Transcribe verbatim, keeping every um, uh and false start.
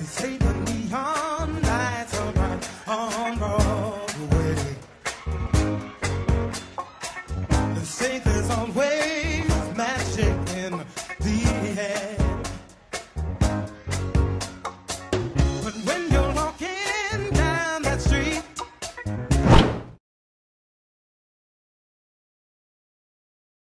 say the neon lights are bright on Broadway. They say there's always magic in